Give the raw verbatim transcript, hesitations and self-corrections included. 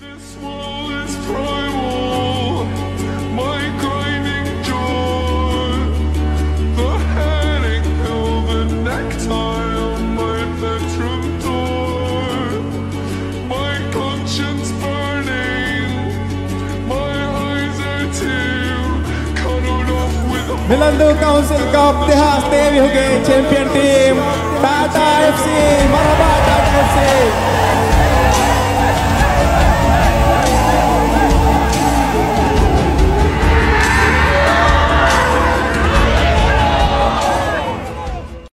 This world is primal, my grinding joy, the headache pill, the necktie on my bedroom door, my conscience burning, my eyes are too cuddled off with a Millandhoo Council Cup इतिहास देवी हो गए champion team Tata FC, मरहबा Tata FC.